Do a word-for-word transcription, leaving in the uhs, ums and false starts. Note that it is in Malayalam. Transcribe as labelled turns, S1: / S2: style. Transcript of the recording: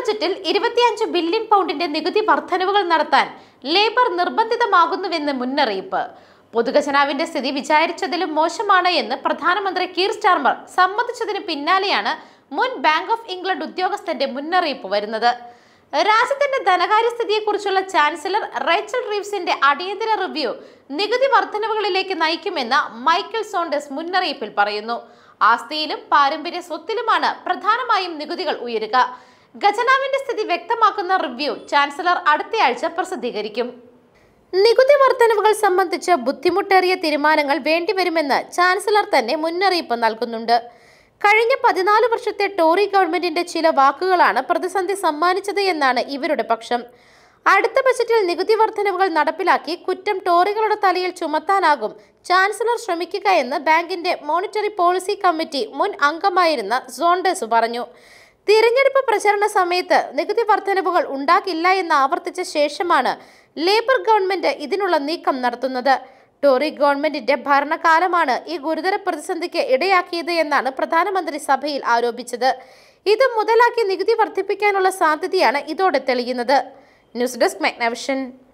S1: ബജറ്റിൽ ഇരുപത്തിയഞ്ച് ബില്യൺ പൗണ്ടിന്റെ നികുതി വർധനവുകൾ നടത്താൻ ലേബർ നിർബന്ധിതമാകുന്നുവെന്ന് മുന്നറിയിപ്പ്. പൊതുഖജനാവിന്റെ സ്ഥിതി വിചാരിച്ചതിലും മോശമാണ് എന്ന് പ്രധാനമന്ത്രി കീർ സ്റ്റാർമർ സമ്മതിച്ചതിന് പിന്നാലെയാണ് മുൻ ബാങ്ക് ഓഫ് ഇംഗ്ലണ്ട് ഉദ്യോഗസ്ഥന്റെ മുന്നറിയിപ്പ് വരുന്നത്. രാജ്യത്തിന്റെ ധനകാര്യസ്ഥിതിയെക്കുറിച്ചുള്ള ചാൻസലർ റേച്ചൽ റീവ്സിന്റെ അടിയന്തര റിവ്യൂ നികുതി വർധനവുകളിലേക്ക് നയിക്കുമെന്ന് മൈക്കൽ സോണ്ടേഴ്സ് മുന്നറിയിപ്പിൽ പറയുന്നു. ആസ്തിയിലും പാരമ്പര്യ സ്വത്തിലുമാണ് പ്രധാനമായും നികുതികൾ ഉയരുക. ഖജനാവിന്റെ സ്ഥിതി വ്യക്തമാക്കുന്ന റിവ്യൂ ചാൻസലർ അടുത്തയാഴ്ച പ്രസിദ്ധീകരിക്കും. നികുതി വർധനവുകൾ സംബന്ധിച്ച് ബുദ്ധിമുട്ടേറിയ തീരുമാനങ്ങൾ വേണ്ടിവരുമെന്ന് ചാൻസലർ തന്നെ മുന്നറിയിപ്പ് നൽകുന്നുണ്ട്. കഴിഞ്ഞ പതിനാല് വർഷത്തെ ടോറി ഗവൺമെന്റിന്റെ ചില വാക്കുകളാണ് പ്രതിസന്ധി സമ്മാനിച്ചത് എന്നാണ് ഇവരുടെ പക്ഷം. അടുത്ത ബജറ്റിൽ നികുതി വർധനവുകൾ നടപ്പിലാക്കി കുറ്റം ടോറികളുടെ തലയിൽ ചുമത്താനാകും ചാൻസലർ ശ്രമിക്കുക എന്ന് ബാങ്കിന്റെ മോണിറ്ററി പോളിസി കമ്മിറ്റി മുൻ അംഗമായിരുന്ന സോണ്ടേഴ്സ് പറഞ്ഞു. തിരഞ്ഞെടുപ്പ് പ്രചരണ സമയത്ത് നികുതി വർധനവുകൾ ഉണ്ടാകില്ല എന്ന് ആവർത്തിച്ച ശേഷമാണ് ലേബർ ഗവൺമെന്റ് ഇതിനുള്ള നീക്കം നടത്തുന്നത്. ടോറി ഗവൺമെന്റിന്റെ ഭരണകാലമാണ് ഈ ഗുരുതര പ്രതിസന്ധിക്ക് ഇടയാക്കിയത് എന്നാണ് പ്രധാനമന്ത്രി സഭയിൽ ആരോപിച്ചത്. ഇത് മുതലാക്കി നികുതി വർദ്ധിപ്പിക്കാനുള്ള സാധ്യതയാണ് ഇതോടെ തെളിയുന്നത്. News desk മെഗ്നവിഷൻ.